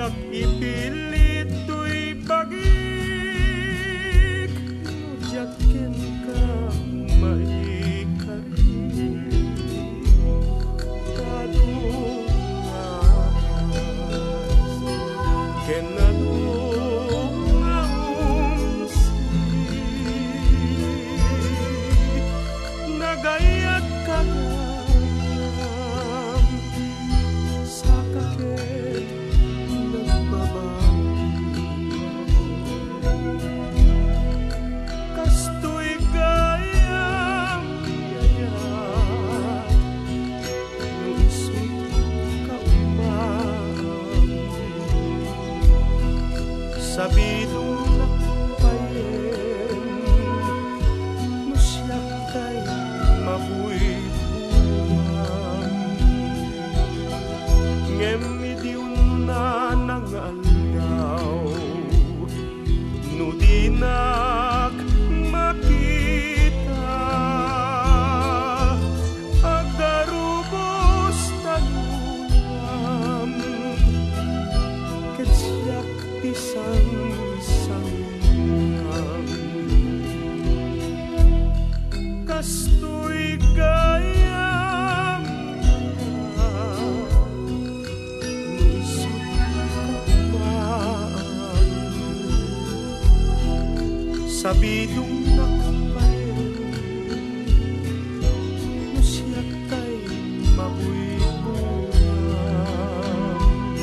ipilit to'y bagik, nudyakin ka maikarin. Kadungas, kenalungaunsi, nagayat kagam sa kakit nagbabawi. Kasto'y gayam yayat nung iso'y kaumam, sabidong lakbayin no siya kay mabuybuan. Ngemidiun na nang aldaw no di nak makita, agarubos taluam ket siyak pisang sangyam. Kasto'y gayam sabidong nakapain no siya kay mabuybuan.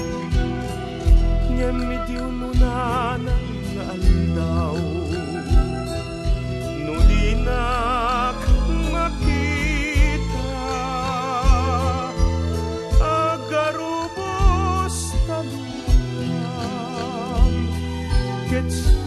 Ngemidiw no na nang aldaw no di nak makita, agarubos taluam ket